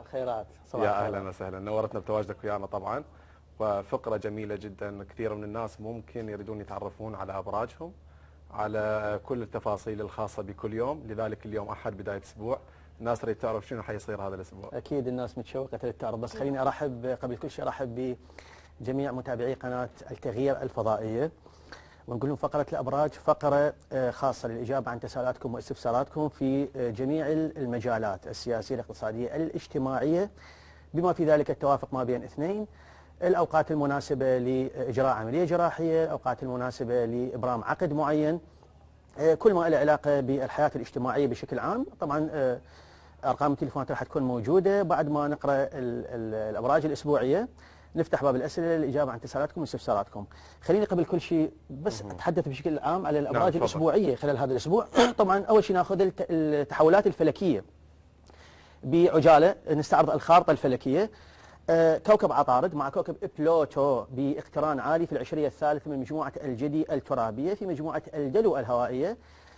الخيرات. يا اهلا وسهلا، نورتنا بتواجدك ويانا طبعا. وفقره جميله جدا، كثير من الناس ممكن يريدون يتعرفون على ابراجهم، على كل التفاصيل الخاصه بكل يوم، لذلك اليوم احد بدايه اسبوع، الناس تريد تعرف شنو حيصير هذا الاسبوع. اكيد الناس متشوقه تريد تعرف، بس خليني ارحب قبل كل شيء ارحب بجميع متابعي قناه التغيير الفضائيه، ونقول لهم فقره الابراج فقره خاصه للاجابه عن تساؤلاتكم واستفساراتكم في جميع المجالات السياسيه الاقتصاديه الاجتماعيه، بما في ذلك التوافق ما بين اثنين، الاوقات المناسبه لاجراء عمليه جراحيه، الاوقات المناسبه لابرام عقد معين، كل ما له علاقه بالحياه الاجتماعيه بشكل عام. طبعا ارقام التليفونات راح تكون موجوده بعد ما نقرا الابراج الاسبوعيه، نفتح باب الاسئله للاجابه عن تساؤلاتكم واستفساراتكم. خليني قبل كل شيء بس اتحدث بشكل عام على الابراج الاسبوعيه خلال هذا الاسبوع. طبعا اول شيء ناخذ التحولات الفلكيه بعجاله، نستعرض الخارطه الفلكيه. كوكب عطارد مع كوكب بلوتو باقتران عالي في العشريه الثالثه من مجموعه الجدي الترابيه في مجموعه الدلو الهوائيه.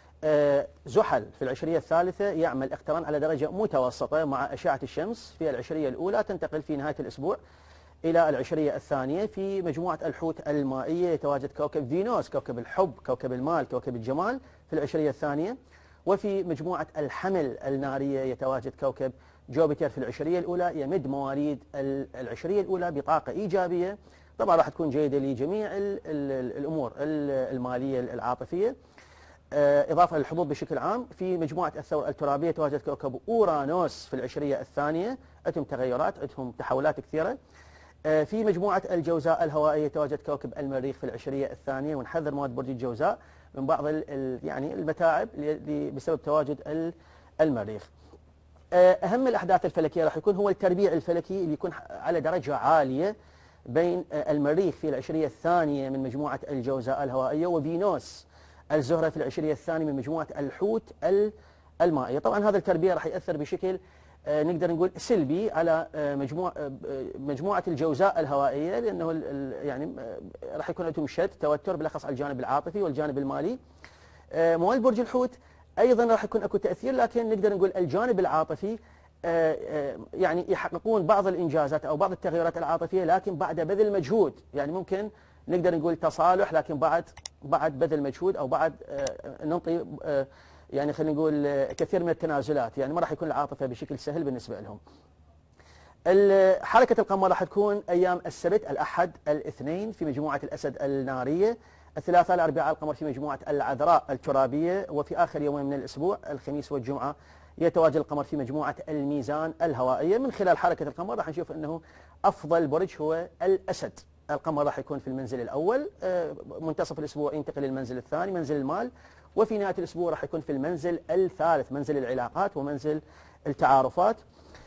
زحل في العشريه الثالثه يعمل اقتران على درجه متوسطه مع اشعه الشمس في العشريه الاولى، تنتقل في نهايه الاسبوع الى العشريه الثانيه في مجموعه الحوت المائيه. يتواجد كوكب فينوس كوكب الحب كوكب المال كوكب الجمال في العشريه الثانيه، وفي مجموعه الحمل الناريه يتواجد كوكب جوبيتر في العشريه الاولى. يمد مواليد العشريه الاولى بطاقه ايجابيه، طبعا راح تكون جيده لجميع الامور الماليه العاطفيه، إضافة للحظوظ بشكل عام. في مجموعة الثور الترابية يتواجد كوكب أورانوس في العشرية الثانية، عندهم تغيرات، عندهم تحولات كثيرة. في مجموعة الجوزاء الهوائية يتواجد كوكب المريخ في العشرية الثانية، ونحذر مواد برج الجوزاء من بعض يعني المتاعب بسبب تواجد المريخ. أهم الأحداث الفلكية راح يكون هو التربيع الفلكي اللي يكون على درجة عالية بين المريخ في العشرية الثانية من مجموعة الجوزاء الهوائية وفينوس الزهرة في العشرية الثانية من مجموعة الحوت المائية. طبعا هذا التربيع راح يأثر بشكل نقدر نقول سلبي على مجموعة الجوزاء الهوائية، لأنه يعني راح يكون عندهم شد توتر بالاخص على الجانب العاطفي والجانب المالي. مواليد برج الحوت أيضا راح يكون اكو تأثير، لكن نقدر نقول الجانب العاطفي يعني يحققون بعض الإنجازات أو بعض التغيرات العاطفية، لكن بعد بذل مجهود. يعني ممكن نقدر نقول تصالح، لكن بعد بذل مجهود او بعد ننطي يعني خلينا نقول كثير من التنازلات، يعني ما راح يكون العاطفه بشكل سهل بالنسبه لهم. حركه القمر راح تكون ايام السبت، الاحد، الاثنين في مجموعه الاسد الناريه، الثلاثاء، الاربعاء القمر في مجموعه العذراء الترابيه، وفي اخر يومين من الاسبوع الخميس والجمعه يتواجد القمر في مجموعه الميزان الهوائيه. من خلال حركه القمر راح نشوف انه افضل برج هو الاسد. القمر راح يكون في المنزل الأول، منتصف الأسبوع ينتقل للمنزل الثاني منزل المال، وفي نهاية الأسبوع راح يكون في المنزل الثالث منزل العلاقات ومنزل التعارفات.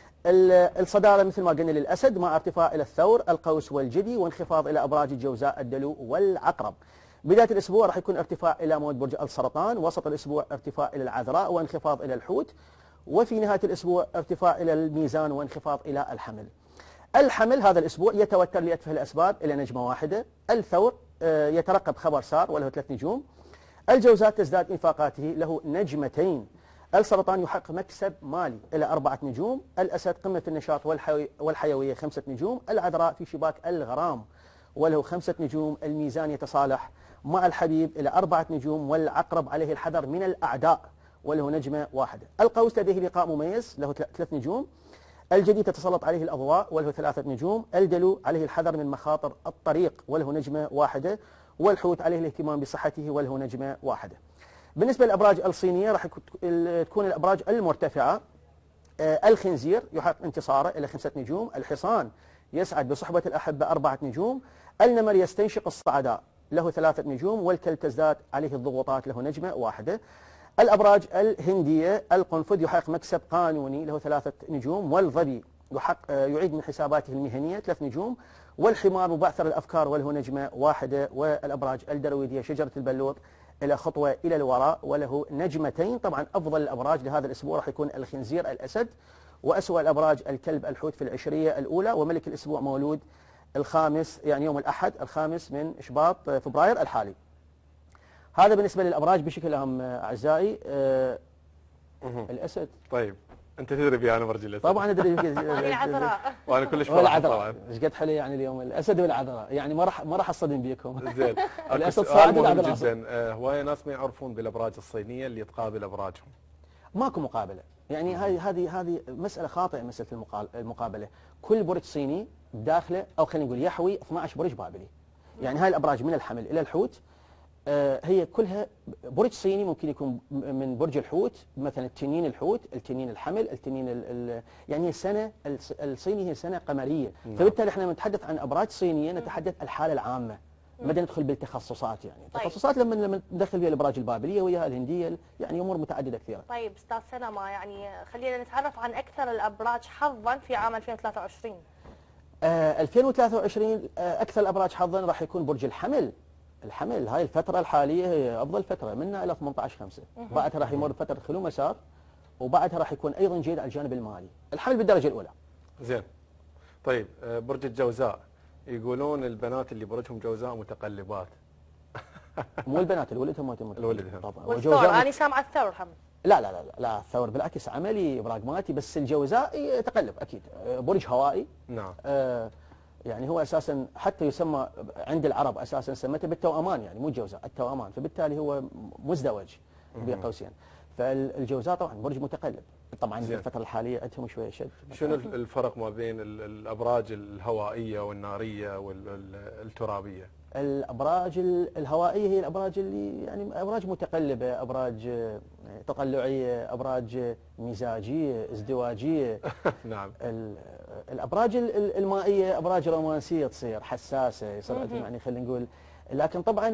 الصدارة مثل ما قلنا للأسد مع ارتفاع إلى الثور القوس والجدي، وانخفاض إلى أبراج الجوزاء الدلو والعقرب. بداية الأسبوع راح يكون ارتفاع إلى مواد برج السرطان، وسط الأسبوع ارتفاع إلى العذراء وانخفاض إلى الحوت، وفي نهاية الأسبوع ارتفاع إلى الميزان وانخفاض إلى الحمل. الحمل هذا الأسبوع يتوتر لأتفه الأسباب إلى نجمة واحدة. الثور يترقب خبر سار وله 3 نجوم. الجوزاء تزداد إنفاقاته له نجمتين. السرطان يحقق مكسب مالي إلى 4 نجوم. الأسد قمة النشاط والحيوية 5 نجوم. العذراء في شباك الغرام وله 5 نجوم. الميزان يتصالح مع الحبيب إلى 4 نجوم. والعقرب عليه الحذر من الأعداء وله نجمة واحدة. القوس لديه لقاء مميز له 3 نجوم. الجدي تتسلط عليه الأضواء وله 3 نجوم. الدلو عليه الحذر من مخاطر الطريق وله نجمة واحدة. والحوت عليه الاهتمام بصحته وله نجمة واحدة. بالنسبة للأبراج الصينية راح تكون الأبراج المرتفعة. الخنزير يحقق انتصاره إلى 5 نجوم. الحصان يسعد بصحبة الأحبة 4 نجوم. النمر يستنشق الصعداء له 3 نجوم. والكلب تزداد عليه الضغوطات له نجمة واحدة. الأبراج الهندية القنفذ يحقق مكسب قانوني له 3 نجوم. والظبي يعيد من حساباته المهنية 3 نجوم. والحمار مبعثر الأفكار وله نجمة واحدة. والأبراج الدرويدية شجرة البلوط إلى خطوة إلى الوراء وله نجمتين. طبعا أفضل الأبراج لهذا الأسبوع راح يكون الخنزير الأسد، وأسوأ الأبراج الكلب الحوت في العشرية الأولى. وملك الأسبوع مولود الخامس يعني يوم الأحد الخامس من شباط فبراير الحالي. هذا بالنسبة للأبراج بشكل عام أعزائي. الأسد. طيب انت تدري بي انا برج الاسد. طبعا ادري. انا العذراء. وانا كلش فرحان والعذراء طبعا. ايش قد حلو يعني اليوم الاسد والعذراء، يعني ما راح اصطدم بيكم. زين. الاسد سؤال صاعد مهم والعذراء. جدا. هوايه ناس ما يعرفون بالابراج الصينيه اللي تقابل ابراجهم. ماكو مقابله، يعني هذه مساله خاطئه، مساله المقابله. كل برج صيني بداخله، او خلينا نقول يحوي 12 برج بابلي. يعني هاي الابراج من الحمل الى الحوت هي كلها برج صيني. ممكن يكون من برج الحوت مثلا التنين الحوت، التنين الحمل، التنين يعني السنه الصيني هي سنه قمريه. فبالتالي احنا نتحدث عن ابراج صينيه نتحدث الحاله العامه، ما ندخل بالتخصصات. يعني التخصصات لما ندخل فيها الابراج البابليه وياها الهنديه، يعني امور متعدده كثيره. طيب استاذ سلمى، يعني خلينا نتعرف عن اكثر الابراج حظا في عام 2023. 2023 اكثر الابراج حظا راح يكون برج الحمل. الحمل هاي الفترة الحالية هي أفضل فترة منها إلى 18/5. بعدها راح يمر فترة خلو مسار، وبعدها راح يكون أيضا جيد على الجانب المالي. الحمل بالدرجة الأولى. زين. طيب برج الجوزاء، يقولون البنات اللي برجهم جوزاء متقلبات. مو البنات، الولد هم الولد طبعا. والثور، أنا سامعة الثور هم. لا الثور بالعكس عملي براغماتي، بس الجوزاء يتقلب أكيد. برج هوائي. نعم. يعني هو اساسا حتى يسمى عند العرب اساسا سمته بالتوأمان، يعني مو الجوزاء، التوأمان، فبالتالي هو مزدوج بين قوسين. فالجوزاء طبعا برج متقلب، طبعا في الفتره الحاليه عندهم شويه شد. شنو الفرق ما بين الابراج الهوائيه والناريه والترابيه؟ الابراج الهوائيه هي الابراج اللي يعني ابراج متقلبه، ابراج تطلعيه، ابراج مزاجيه، ازدواجيه. نعم. الابراج المائيه ابراج رومانسيه، تصير حساسه، يصير يعني خلينا نقول. لكن طبعا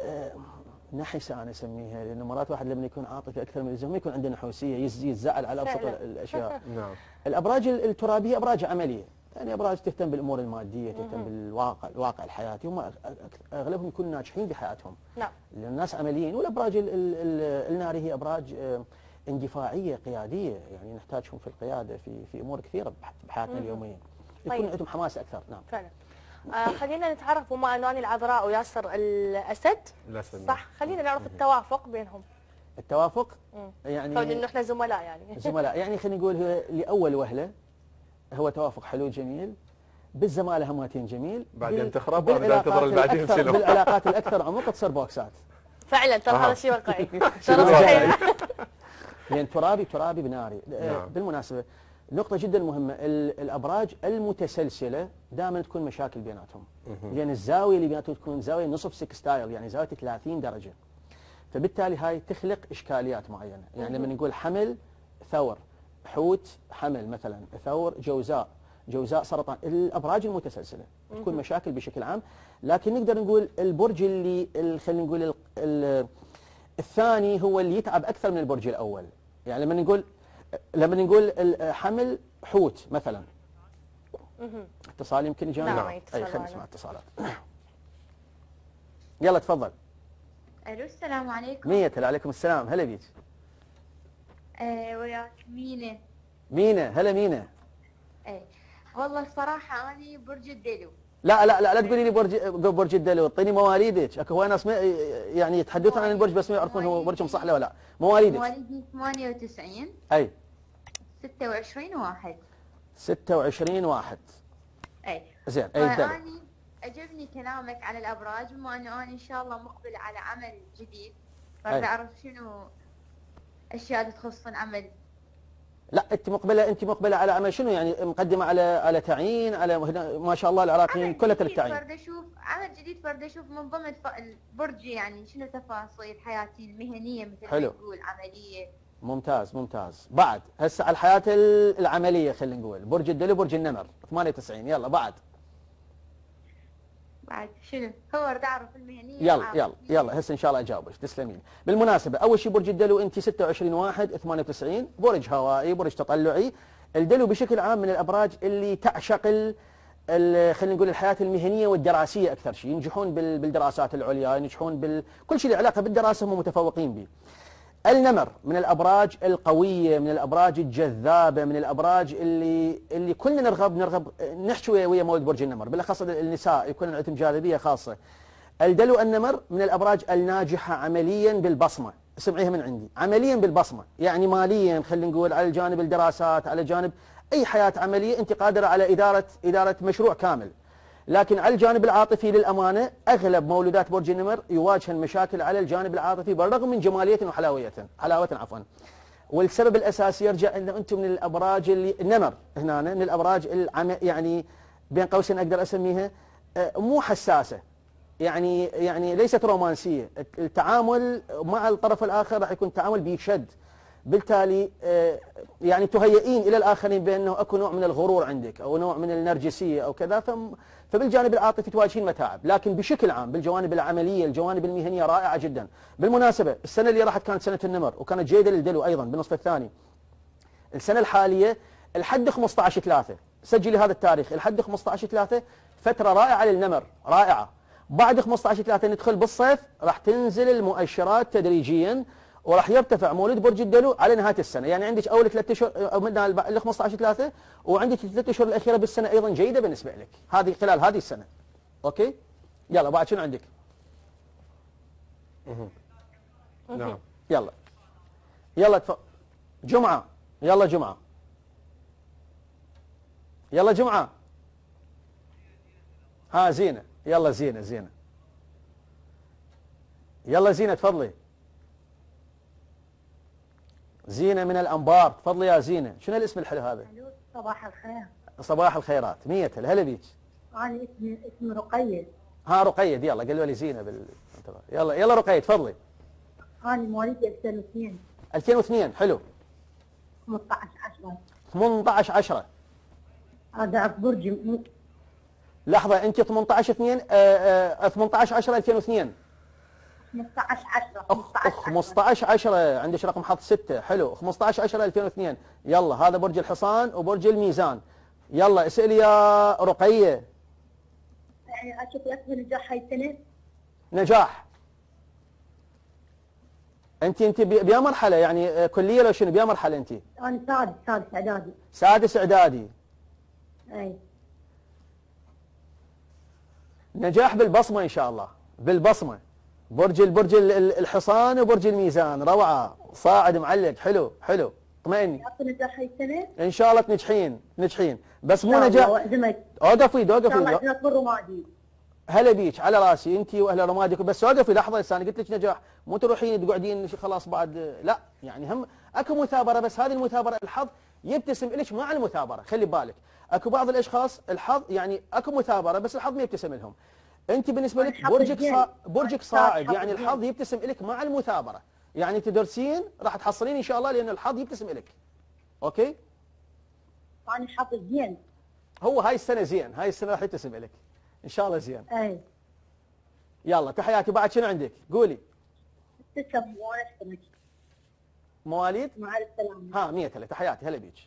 نحسه انا اسميها، لانه مرات واحد لما يكون عاطفي اكثر من اللزوم يكون عنده نحوسيه، يزعل على ابسط الاشياء. نعم. الابراج الترابيه ابراج عمليه، يعني ابراج تهتم بالامور الماديه، تهتم الواقع الحياتي، هم اغلبهم يكونوا ناجحين بحياتهم. نعم. لان الناس عمليين. والابراج الناريه هي ابراج اندفاعيه قياديه، يعني نحتاجهم في القياده في امور كثيره بحياتنا اليوميه. يكون طيب. عندهم حماس اكثر. نعم. فعلا. خلينا نتعرف، بما انه انا العذراء وياسر الاسد. الاسد. صح، خلينا نعرف التوافق بينهم. التوافق يعني كون انه احنا زملاء يعني. زملاء، يعني خلينا نقول هو لاول وهله هو توافق حلو جميل، بالزماله هماتين جميل، بعدين تخرب وبعدين تظل بعدين شنو؟ بالعلاقات الاكثر عمق تصير بوكسات. فعلا ترى هذا شيء واقعي. ترى صحيح. لان ترابي بناري. نعم. بالمناسبه نقطة جدا مهمة، الأبراج المتسلسلة دائما تكون مشاكل بيناتهم، لأن الزاوية اللي بيناتهم تكون زاوية نصف سكستايل، يعني زاوية 30 درجة. فبالتالي هاي تخلق إشكاليات معينة، يعني لما نقول حمل ثور، حوت حمل مثلا، ثور جوزاء سرطان، الأبراج المتسلسلة تكون مشاكل بشكل عام. لكن نقدر نقول البرج اللي خلينا نقول الثاني هو اللي يتعب أكثر من البرج الأول. يعني لما نقول حمل حوت مثلا. اتصال يمكن يجانا؟ نعم. اي خلينا نسمع اتصالات. يلا تفضل. الو السلام عليكم. مية عليكم السلام، هلا بيك. وياك مينا. مينا، هلا مينا. والله الصراحة أنا برج الدلو. لا تقولي لي برج الدلو، اعطيني مواليدك. اكو هواي ناس يعني يتحدثون عن البرج بس ما يعرفون هو برجهم صح ولا لا. مواليدك. مواليدي 98. اي 26/1. 26/1. اي زين. أنا عجبني كلامك على الأبراج، بما أنه أنا إن شاء الله مقبل على عمل جديد، فبدي أعرف شنو أشياء اللي تخص العمل. لا انت مقبله على عمل شنو؟ يعني مقدمه على تعيين، على ما شاء الله العراقيين كلها التعيين. فرد اشوف عمل جديد، فرد اشوف من ضمن البرج يعني شنو تفاصيل حياتي المهنيه مثل ما نقول عمليه. ممتاز. بعد هسه على الحياه العمليه خلينا نقول برج الدلو، برج النمر 98. يلا بعد شنو هو اريد اعرف المهنيه. يلا هسه ان شاء الله اجاوبك. تسلمين. بالمناسبه اول شيء برج الدلو انت 26/1/98، برج هوائي، برج تطلعي. الدلو بشكل عام من الابراج اللي تعشق خلينا نقول الحياه المهنيه والدراسيه اكثر شيء، ينجحون بالدراسات العليا، ينجحون بكل شيء له علاقه بالدراسه هم متفوقين به. النمر من الابراج القويه، من الابراج الجذابه، من الابراج اللي كلنا نرغب نحكي ويا مولد برج النمر، بالاخص النساء يكون عندهم جاذبيه خاصه. الدلو النمر من الابراج الناجحه عمليا بالبصمه، اسمعيها من عندي، عمليا بالبصمه، يعني ماليا خلينا نقول على جانب الدراسات، على جانب اي حياه عمليه انت قادره على اداره مشروع كامل. لكن على الجانب العاطفي للامانه اغلب مولودات برج النمر يواجهن مشاكل على الجانب العاطفي بالرغم من جماليه حلاوه عفوا. والسبب الاساسي يرجع ان انتم من الابراج اللي النمر هنا من الابراج يعني بين قوسين اقدر اسميها مو حساسه، يعني ليست رومانسيه، التعامل مع الطرف الاخر راح يكون تعامل بشد، بالتالي يعني تهيئين الى الاخرين بانه اكو نوع من الغرور عندك او نوع من النرجسيه او كذا، فبالجانب العاطفي تواجهين متاعب، لكن بشكل عام بالجوانب العمليه الجوانب المهنيه رائعه جدا. بالمناسبه السنه اللي راحت كانت سنه النمر وكانت جيده للدلو ايضا بالنصف الثاني. السنه الحاليه الحد 15/3، سجلي هذا التاريخ، الحد 15/3 فتره رائعه للنمر، رائعه. بعد 15/3 ندخل بالصيف، راح تنزل المؤشرات تدريجيا وراح يرتفع مولد برج الدلو على نهايه السنه، يعني عندك اول 3 اشهر او من ال 15/3 وعندك 3 اشهر الاخيره بالسنه ايضا جيده بالنسبه لك، هذه خلال هذه السنه. اوكي؟ يلا بعد شنو عندك؟ نعم. يلا جمعه، يلا جمعه. يلا جمعه. ها زينه، يلا زينه. يلا زينه تفضلي. زينة من الأنبار، تفضلي يا زينة، شنو الاسم الحلو هذا؟ صباح الخير. صباح الخيرات، مية هلا بيك. أنا اسمي رقية. ها رقية، يلا قالوا لي زينة يلا رقية تفضلي. أنا مواليد 2002. 2002 حلو. 15/10. 18/10. هذا برج. لحظة أنت 18/2 18/10/2002. 15/10 عندك رقم حظ 6 حلو. 15/10/2002. يلا هذا برج الحصان وبرج الميزان. يلا اسألي يا رقية. يعني أشوف لك نجاح هاي السنة. نجاح. انت بيا مرحله يعني كليه لو شنو بيا مرحله انت؟ انا سادس اعدادي. سادس اعدادي. اي. نجاح بالبصمه ان شاء الله، بالبصمه. برج الحصان وبرج الميزان، روعه، صاعد معلق، حلو اطمئني. يعطي نجاح هاي السنه؟ ان شاء الله تنجحين بس مو نجاح. اوقفي ان شاء الله نطلب رمادي. هلا بيك على راسي انت واهل رمادك، بس وقفي لحظه هسه انا قلت لك نجاح، مو تروحين تقعدين خلاص بعد، لا يعني هم اكو مثابره، بس هذه المثابره الحظ يبتسم لك مع المثابره، خلي بالك، اكو بعض الاشخاص الحظ يعني اكو مثابره بس الحظ ما يبتسم لهم. انت بالنسبه لك برجك صاعد، يعني الحظ يبتسم لك مع المثابره، يعني تدرسين راح تحصلين ان شاء الله لان الحظ يبتسم لك. اوكي؟ انا حظ زين. هو هاي السنه زين، هاي السنه راح يبتسم لك. ان شاء الله زين. اي. يلا تحياتي، بعد شنو عندك؟ قولي. تسلم وانستمك. مواليد؟ مع السلامه. ها 100 تحياتي، هلا بيك.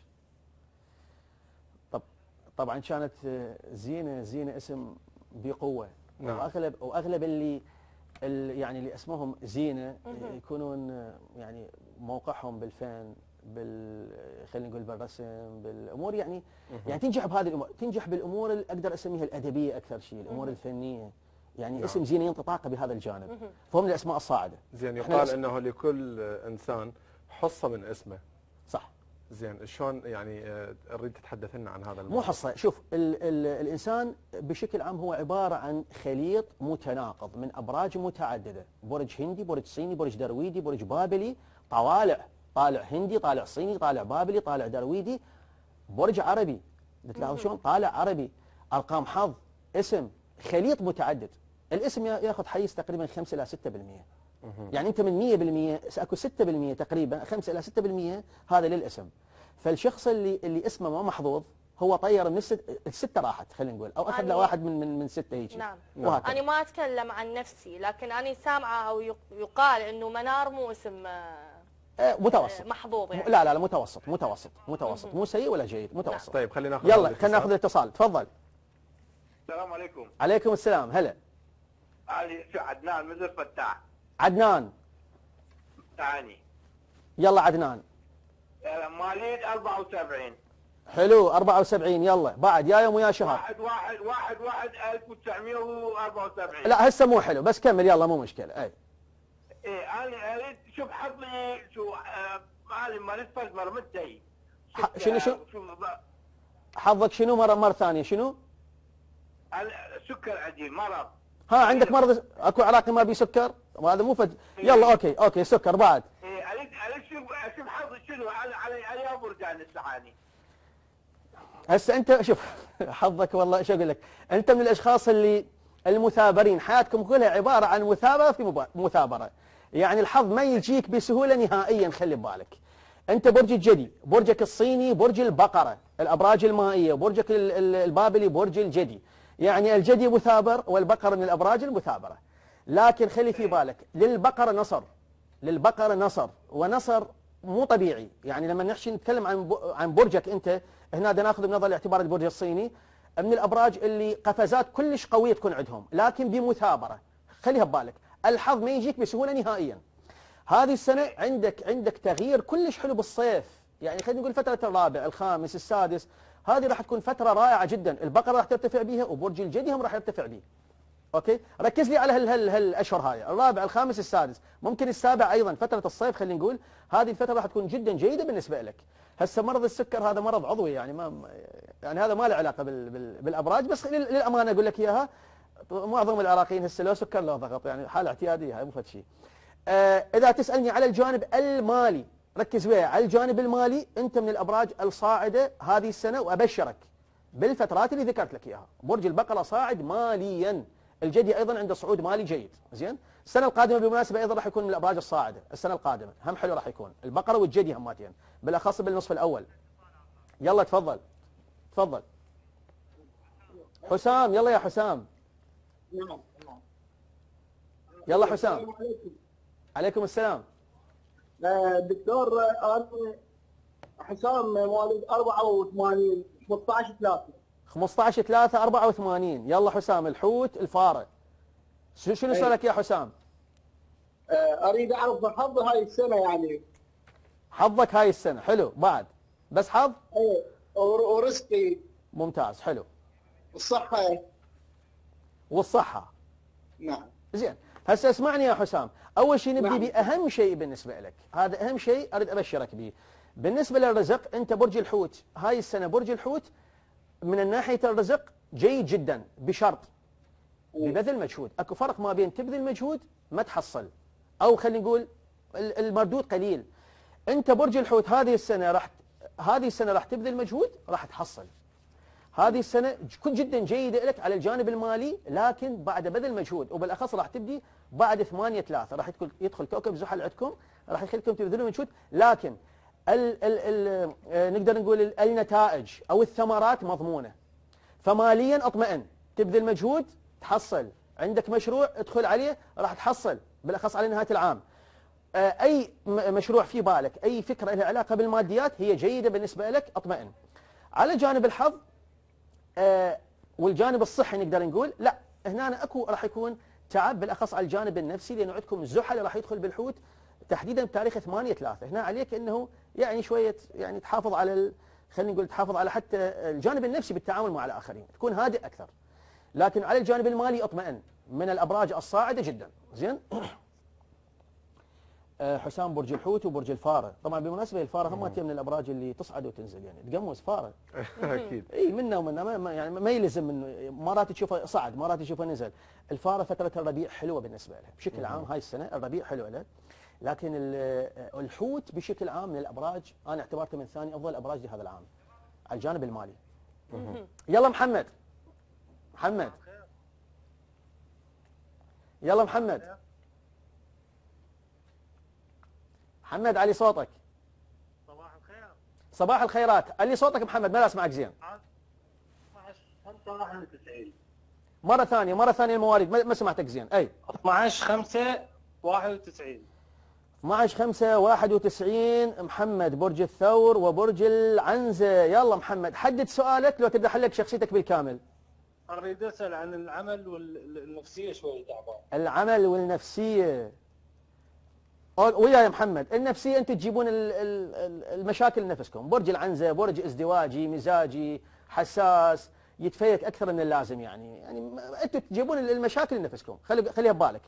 طبعا كانت زينه اسم بقوه. نعم. واغلب اللي يعني اللي اسمهم زينه يكونون يعني موقعهم بالفن، خلينا نقول بالرسم، بالامور يعني تنجح بهذه الامور، تنجح بالامور اللي اقدر اسميها الادبيه اكثر شيء، الامور الفنيه. يعني نعم. اسم زينه ينطي طاقه بهذا الجانب، فهم الاسماء الصاعده. زين يقال انه لكل انسان حصه من اسمه. صح. زين شلون يعني اريد تتحدث لنا عن هذا الموضوع؟ مو حصه، شوف الانسان بشكل عام هو عباره عن خليط متناقض من ابراج متعدده، برج هندي، برج صيني، برج درويدي، برج بابلي، طالع هندي، طالع صيني، طالع بابلي، طالع درويدي، برج عربي، تلاحظ شلون طالع عربي، ارقام حظ، اسم، خليط متعدد. الاسم ياخذ حيز تقريبا 5 إلى 6%. يعني انت من 100% اكو 6% تقريبا، 5 إلى 6% هذا للاسم. فالشخص اللي اسمه ما محظوظ هو طير من الستة راحت، خلينا نقول، او اخذ له واحد من 6 هيك. نعم. انا ما اتكلم عن نفسي، لكن انا سامعه او يقال انه منار مو اسم متوسط محظوظ يعني. لا متوسط، مو سيء ولا جيد، متوسط. طيب خلينا ناخذ، يلا خلينا ناخذ الاتصال، تفضل. السلام عليكم. عليكم السلام، هلا. علي عدنان من فتاح. عدنان. ثاني. يلا عدنان. مواليد 74. حلو 74. يلا بعد يا يوم ويا شهر. 1/1/1974. لا هسه مو حلو، بس كمل يلا مو مشكله. اي انا اريد شوف حظي شو معلم ما نتفرج مرمتي. شنو حظك شنو مرة ثانية شنو؟ السكر عندي مرض. ها عندك مرض اكو عراقي ما بي سكر؟ وهذا مو يلا اوكي سكر بعد. ايه اشوف حظي شنو على برجان السعاني. هسه انت شوف حظك والله شو اقول لك، انت من الاشخاص اللي المثابرين حياتكم كلها عباره عن مثابره في مثابره، يعني الحظ ما يجيك بسهوله نهائيا. خلي ببالك انت برج الجدي، برجك الصيني برج البقره، الابراج المائيه، برجك البابلي برج الجدي، يعني الجدي مثابر والبقره من الابراج المثابره. لكن خلي في بالك للبقره نصر، للبقره نصر، ونصر مو طبيعي. يعني لما نحكي نتكلم عن برجك انت هنا بدنا ناخذ بنظر الاعتبار البرج الصيني من الابراج اللي قفزات كلش قويه تكون عندهم، لكن بمثابره. خليها ببالك الحظ ما يجيك بسهوله نهائيا. هذه السنه عندك تغيير كلش حلو بالصيف، يعني خلينا نقول فتره الرابع الخامس السادس، هذه راح تكون فتره رائعه جدا. البقره راح ترتفع بها وبرج الجدي هم راح يرتفع به. اوكي ركز لي على هالاشهر هاي، الرابع الخامس السادس، ممكن السابع ايضا. فتره الصيف خلينا نقول هذه الفتره راح تكون جدا جيده بالنسبه لك. هسه مرض السكر هذا مرض عضوي، يعني يعني هذا ما له علاقه بالابراج، بس للامانه اقول لك اياها معظم العراقيين هسه لو سكر لو ضغط، يعني حاله اعتياديه هاي مو فد شيء. اذا تسالني على الجانب المالي ركز وياي، على الجانب المالي انت من الابراج الصاعده هذه السنه، وابشرك بالفترات اللي ذكرت لك اياها. برج البقره صاعد ماليا، الجدي ايضا عنده صعود مالي جيد. زين السنه القادمه بالمناسبه ايضا راح يكون من الابراج الصاعده، السنه القادمه هم حلو راح يكون البقره والجدي هماتين بالاخص بالنصف الاول. يلا تفضل حسام، يلا يا حسام. نعم. يلا حسام. السلام عليكم. عليكم السلام. دكتور انا حسام مواليد 84 15/3/84. يلا حسام الحوت الفاره، شنو سؤالك يا حسام؟ اريد اعرف حظ هاي السنه يعني. حظك هاي السنه حلو بعد، بس حظ؟ ايه ورزقي. ممتاز حلو. والصحه. نعم. زين هسه اسمعني يا حسام، اول شيء نبدي نعم. باهم شيء بالنسبه لك، هذا اهم شيء اريد ابشرك به. بالنسبه للرزق انت برج الحوت، هاي السنه برج الحوت من ناحيه الرزق جيد جدا، بشرط ببذل مجهود. اكو فرق ما بين تبذل مجهود ما تحصل، او خلينا نقول المردود قليل. انت برج الحوت هذه السنه راح تبذل مجهود راح تحصل. هذه السنه جدا جيده لك على الجانب المالي، لكن بعد بذل مجهود، وبالاخص راح تبدي بعد 8/3 راح يدخل كوكب زحل عندكم، راح يخليكم تبذلون مجهود، لكن نقدر نقول النتائج او الثمرات مضمونه. فماليا اطمئن، تبذل مجهود تحصل، عندك مشروع ادخل عليه راح تحصل بالاخص على نهايه العام. اي مشروع في بالك، اي فكره لها علاقه بالماديات هي جيده بالنسبه لك، اطمئن. على جانب الحظ والجانب الصحي نقدر نقول لا، هنا اكو راح يكون تعب بالاخص على الجانب النفسي، لانه عندكم زحل راح يدخل بالحوت تحديدا بتاريخ 8/3. هنا عليك انه يعني شويه يعني تحافظ على خلينا نقول تحافظ على حتى الجانب النفسي بالتعامل مع الاخرين، تكون هادئ اكثر. لكن على الجانب المالي اطمئن، من الابراج الصاعده جدا. زين حسام برج الحوت وبرج الفاره، طبعا بالمناسبه الفاره هم من الابراج اللي تصعد وتنزل، يعني تقمص فاره. اكيد. اي منا ومنا يعني ما يلزم انه مرات تشوفه صعد مرات تشوفه نزل. الفاره فتره الربيع حلوه بالنسبه له بشكل عام، هاي السنه الربيع حلو له. لكن الحوت بشكل عام من الابراج انا اعتبرته من ثاني افضل الابراج لهذا العام على الجانب المالي. يلا محمد. يلا محمد علي صوتك. صباح الخير. صباح الخيرات، علي صوتك محمد ما اسمعك زين. 12/5/91. مرة ثانية المواليد ما سمعتك زين. اي 12/5/91. 12/5/91. محمد برج الثور وبرج العنزة. يلا محمد حدد سؤالك، لو تبدأ حلك شخصيتك بالكامل. اريد اسال عن العمل والنفسيه شوي تعبان. العمل والنفسية ويا محمد. النفسية انتم تجيبون المشاكل لنفسكم. برج العنزة برج ازدواجي مزاجي حساس، يتفيك اكثر من اللازم، يعني انتم تجيبون المشاكل لنفسكم، خليها ببالك.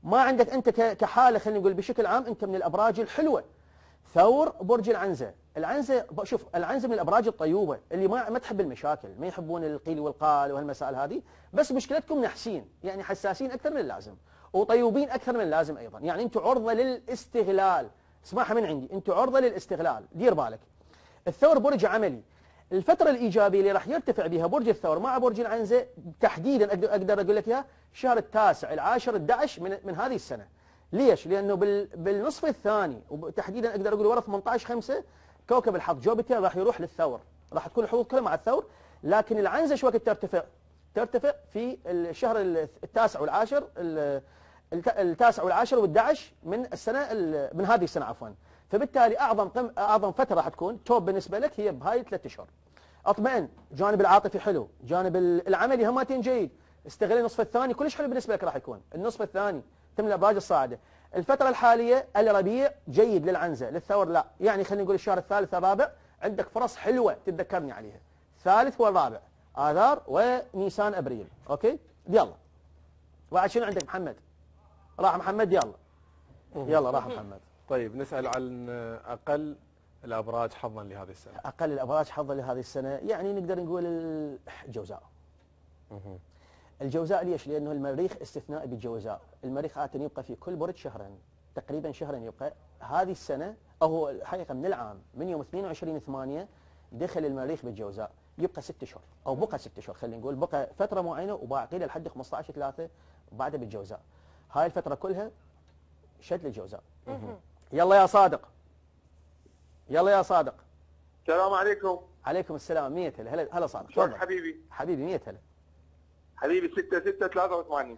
ما عندك انت كحاله، خلينا نقول بشكل عام انت من الابراج الحلوه. ثور برج العنزه، العنزه شوف العنزه من الابراج الطيوبه اللي ما تحب المشاكل، ما يحبون القيل والقال وهالمسائل هذه، بس مشكلتكم نحسين، يعني حساسين اكثر من اللازم وطيوبين اكثر من اللازم ايضا، يعني انتم عرضه للاستغلال، اسمعها من عندي، انتم عرضه للاستغلال، دير بالك. الثور برج عملي، الفترة الإيجابية اللي راح يرتفع بها برج الثور مع برج العنزة تحديدا أقدر أقول لك إياها شهر التاسع العاشر 11 من هذه السنة. ليش؟ لأنه بالنصف الثاني وتحديدا أقدر أقول ورا 18/5 كوكب الحظ جوبيتر راح يروح للثور، راح تكون الحظوظ كلها مع الثور، لكن العنزة شو وقت ترتفع في الشهر التاسع والعاشر التاسع والعاشر وال11 من السنة من هذه السنة عفوا. فبالتالي اعظم فتره راح تكون توب بالنسبه لك هي بهاي 3 اشهر. اطمئن، جانب العاطفي حلو، جانب العملي همتين جيد، استغل النصف الثاني كلش حلو بالنسبه لك راح يكون، النصف الثاني تم الابراج الصاعده. الفتره الحاليه الربيع جيد للعنزه، للثور لا، يعني خلينا نقول الشهر الثالث الرابع عندك فرص حلوه تتذكرني عليها. الثالث والرابع اذار ونيسان ابريل، اوكي؟ يلا. وبعد شنو عندك محمد؟ راح محمد يلا راح محمد. طيب نسأل عن أقل الأبراج حظا لهذه السنة. أقل الأبراج حظا لهذه السنة يعني نقدر نقول الجوزاء. الجوزاء ليش؟ لأنه المريخ استثنائي بالجوزاء، المريخ عادة يبقى في كل برج شهرين، تقريبا شهرين يبقى. هذه السنة أو الحقيقة من العام من يوم 22/8 دخل المريخ بالجوزاء، يبقى 6 اشهر أو بقى 6 اشهر، خلينا نقول بقى فترة معينة وباقي له لحد 15/3 وبعدها بالجوزاء. هاي الفترة كلها شد للجوزاء. يلا يا صادق، يلا يا صادق. السلام عليكم. عليكم السلام. 100 هلا صادق. شلونك حبيبي؟ حبيبي 100 هلا. حبيبي 6/6/83.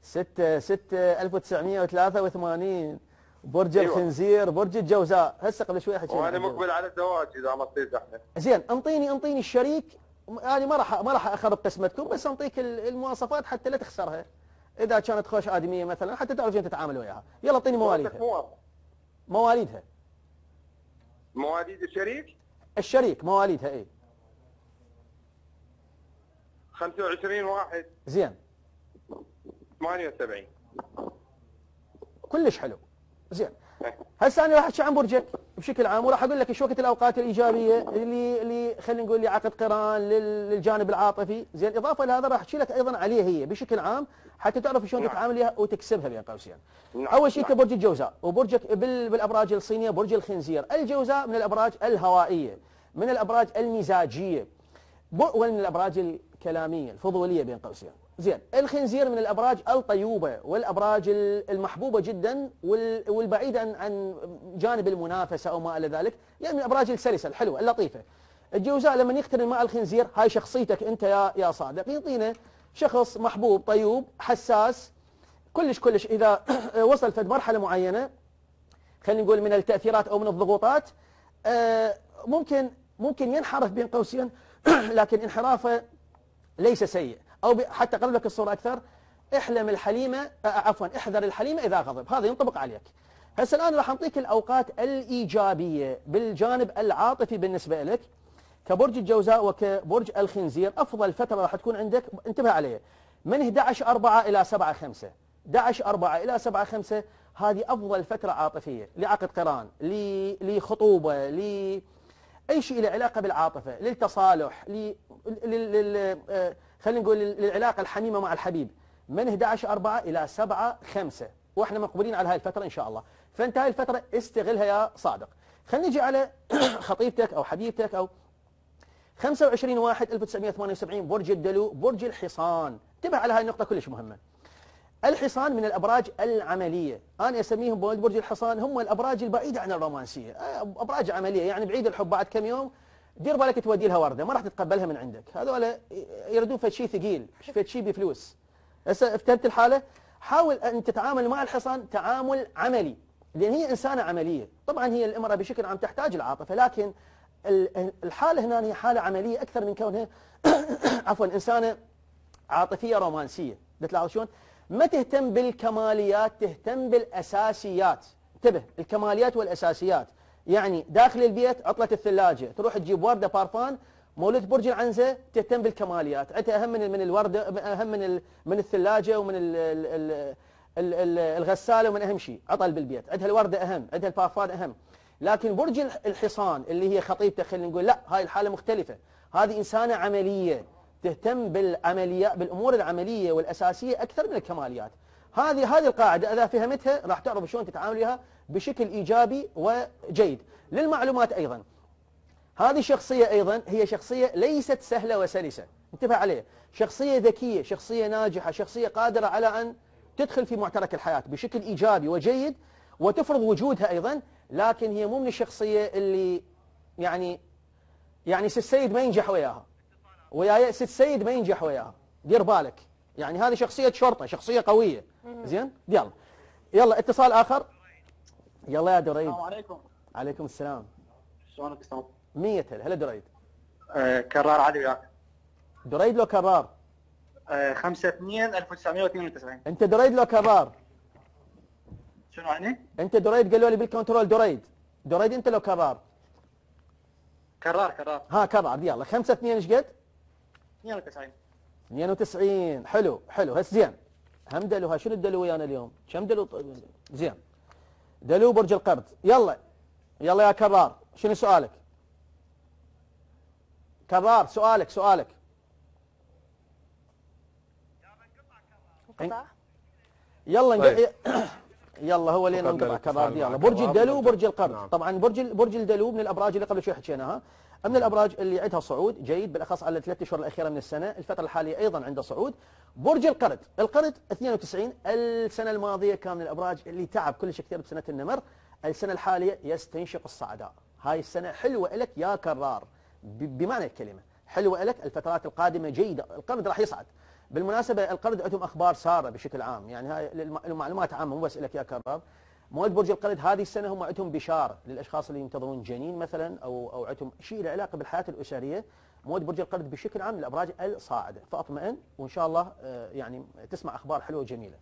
6/6/1983 برج أيوة. الخنزير برج الجوزاء. هسه قبل شوي حكينا وانا مقبل على الزواج اذا ما تصير زحمه. زين انطيني الشريك، يعني ما راح اخرب قسمتكم، بس انطيك المواصفات حتى لا تخسرها. اذا كانت خوش ادميه مثلا حتى تعرف شلون تتعامل وياها. يلا اعطيني مواليدها. مواليدها. مواليد الشريك مواليدها اي. 25/1 زين 78. كلش حلو. زين هسه انا راح احكي عن برجك بشكل عام، وراح اقول لك ايش وقت الاوقات الايجابيه اللي خلينا نقول لي عقد قران للجانب العاطفي. زين اضافه لهذا راح احكي لك ايضا عليه هي بشكل عام حتى تعرف شلون تتعامل وياها وتكسبها بين قوسين. اول شيء كبرج الجوزاء، وبرجك بالابراج الصينيه برج الخنزير. الجوزاء من الابراج الهوائيه، من الابراج المزاجيه، ومن الابراج الكلاميه الفضوليه بين قوسين. زين الخنزير من الابراج الطيوبه والابراج المحبوبه جدا والبعيده عن جانب المنافسه او ما الى ذلك، يعني من الابراج السلسه الحلوه اللطيفه. الجوزاء لما يقترن مع الخنزير، هاي شخصيتك انت يا صادق، يعطينا شخص محبوب طيوب حساس كلش اذا وصل في مرحله معينه خلينا نقول من التاثيرات او من الضغوطات ممكن ينحرف بين قوسين لكن انحرافه ليس سيء، او حتى اقرب لك الصوره اكثر، احذر الحليمه اذا غضب، هذا ينطبق عليك. هسه الان راح اعطيك الاوقات الايجابيه بالجانب العاطفي بالنسبه لك كبرج الجوزاء وكبرج الخنزير. افضل فتره راح تكون عندك، انتبه عليه، من 11/4 الى 7/5. 11/4 الى 7/5 هذه افضل فتره عاطفيه لعقد قران، لخطوبه، اي شيء له علاقه بالعاطفه، للتصالح، خلينا نقول للعلاقه الحميمه مع الحبيب، من 11/4 الى 7/5 واحنا مقبلين على هاي الفتره ان شاء الله. فانت هاي الفتره استغلها يا صادق. خلينا نجي على خطيبتك او حبيبتك او 25/1/1978 برج الدلو برج الحصان. انتبه على هاي النقطه كلش مهمه. الحصان من الابراج العمليه، انا اسميهم برج الحصان هم الابراج البعيده عن الرومانسيه، ابراج عمليه، يعني بعيد الحب بعد كم يوم دير بالك تودي لها ورده ما راح تتقبلها من عندك، هذول يردون فد شيء ثقيل، فد شيء بفلوس. هسه افتهمت الحاله؟ حاول ان تتعامل مع الحصان تعامل عملي، لان هي انسانه عمليه، طبعا هي الامراه بشكل عام تحتاج العاطفه، لكن الحاله هنا هي حاله عمليه اكثر من كونها عفوا انسانه عاطفيه رومانسيه. بتلاحظ شلون؟ ما تهتم بالكماليات، تهتم بالاساسيات. انتبه، الكماليات والاساسيات، يعني داخل البيت عطله الثلاجه تروح تجيب ورده بارفان، مولود برج العنزه تهتم بالكماليات، عندها اهم من الورده، اهم من الثلاجه ومن الغساله من اهم شيء، عطل بالبيت، عندها الورده اهم، عندها البارفان اهم. لكن برج الحصان اللي هي خطيبته خلينا نقول لا، هاي الحاله مختلفه، هذه انسانه عمليه تهتم بالعمليات بالامور العمليه والاساسيه اكثر من الكماليات. هذه القاعده اذا فهمتها راح تعرف شلون تتعامل وياها بشكل ايجابي وجيد. للمعلومات ايضا، هذه الشخصيه ايضا هي شخصيه ليست سهله وسلسه، انتبه عليه، شخصيه ذكيه، شخصيه ناجحه، شخصيه قادره على ان تدخل في معترك الحياه بشكل ايجابي وجيد وتفرض وجودها ايضا. لكن هي مو من الشخصيه اللي يعني ست سيد ما ينجح وياها، ويا ست سيد ما ينجح وياها، دير بالك. يعني هذه شخصيه شرطه، شخصيه قويه. زين، يلا اتصال اخر. يلا يا دريد. السلام عليكم. عليكم السلام. شلونك استاذ؟ 100 هلا دريد. كرار عادي وياك. دريد لو كرار؟ 5/2/1992. انت دريد لو كرار؟ شنو يعني؟ انت دريد، قالوا لي بالكنترول دريد انت لو كرار؟ كرار. ها كرار. يلا 5/2 ايش قد؟ 92. 92. حلو هس زين. هم دلو. شنو الدلو ويانا اليوم؟ كم دلو؟ زين، دلو برج القرد. يلا يا كرار، شنو سؤالك؟ كرار سؤالك. انقطع. يلا يلا هو لين انقطع كرار. يلا برج الدلو وبرج القرد. نعم. طبعا برج الدلو من الابراج اللي قبل شوي حكيناها، من الابراج اللي عندها صعود جيد بالاخص على الثلاث اشهر الاخيره من السنه، الفتره الحاليه ايضا عنده صعود. برج القرد 92 السنه الماضيه كان من الابراج اللي تعب كلش كثير بسنه النمر، السنه الحاليه يستنشق الصعداء. هاي السنه حلوه لك يا كرار بمعنى الكلمه، حلوه لك، الفترات القادمه جيده، القرد راح يصعد. بالمناسبه القرد عندهم اخبار ساره بشكل عام، يعني هاي المعلومات عامه مو بس لك يا كرار. مواد برج القرد هذه السنه هم عندهم بشاره للاشخاص اللي ينتظرون جنين مثلا او عندهم شيء له علاقه بالحياه الاسريه. مواد برج القرد بشكل عام من الابراج الصاعده، فاطمئن وان شاء الله يعني تسمع اخبار حلوه وجميله.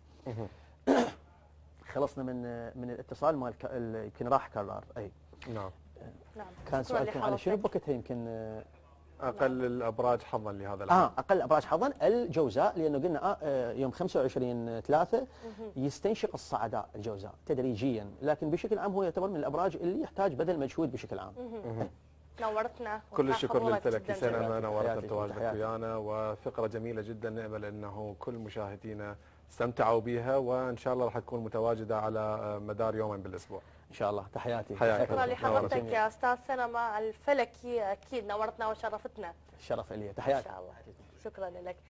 خلصنا من الاتصال مال يمكن راح كرار. اي نعم. كان سؤالكم على شنو بوقتها يمكن اقل الابراج حظا لهذا العام. اقل ابراج حظا الجوزاء، لانه قلنا يوم 25/3 يستنشق الصعداء الجوزاء تدريجيا، لكن بشكل عام هو يعتبر من الابراج اللي يحتاج بذل مجهود بشكل عام. نورتنا. كل الشكر لك جداً سنة، نورتنا حياتك بتواجدك وحياتك. ويانا، وفقرة جميلة جدا، نأمل انه كل مشاهدينا استمتعوا بها، وان شاء الله راح تكون متواجدة على مدار يومين بالاسبوع. ان شاء الله. تحياتي. حياك شكرا الله. لحضرتك يا استاذ سلمى الفلكي، اكيد نورتنا وشرفتنا. الشرف لي. ان تحياتي. شاء الله. شكرا لك.